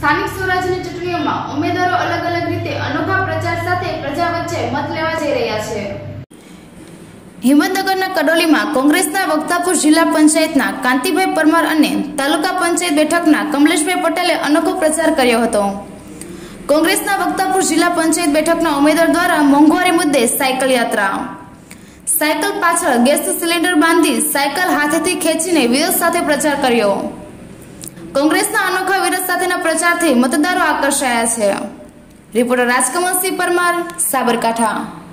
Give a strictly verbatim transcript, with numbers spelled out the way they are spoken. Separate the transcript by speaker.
Speaker 1: સ્થાનિક સ્વરાજની ચૂંટણીઓમાં ઉમેદવારો અલગ અલગ રીતે અનોખા પ્રચાર સાથે પ્રજા વચ્ચે મત લેવા જઈ રહ્યા છે। હિંમતનગરના કડોલીમાં કોંગ્રેસના વક્તાપુર જિલ્લા પંચાયતના કાંતિભાઈ પરમાર અને તાલુકા પંચાયત બેઠકના કમલેશભાઈ પટેલે અનોખો પ્રચાર કર્યો હતો। કોંગ્રેસના વક્તાપુર જિલ્લા પંચાયત બેઠકના ઉમેદવાર દ્વારા મોંઘવારી મુદ્દે સાયકલ યાત્રા, સાયકલ પાછળ ગેસ સિલિન્ડર બાંધી સાયકલ હાથેથી ખેંચીને વિરોધ સાથે પ્રચાર કર્યો। કોંગ્રેસના અનોખા વિરોધ સાથેના પ્રચારથી મતદારો આકર્ષાયા છે। રિપોર્ટર રાજકમલસિંહ પરમાર, સાબરકાંઠા।